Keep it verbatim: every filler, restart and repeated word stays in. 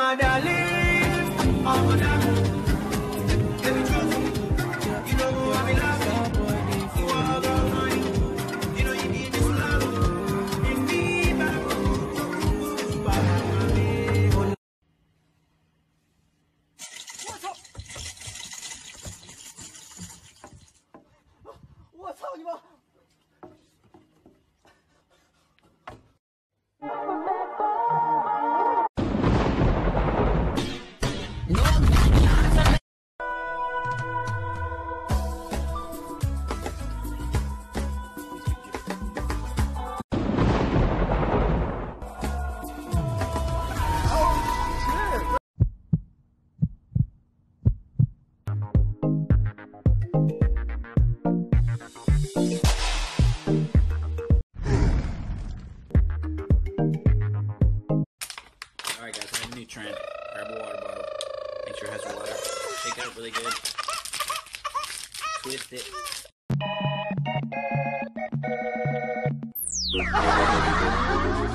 my darling. Oh, darling. Let me trust you. You know I be loving. You are the one. You know you need this love. In me, back. What's up? What's up, you know? Alright guys, I have a new trend. Grab a water bottle. Make sure it has water. Shake it up really good. Twist it.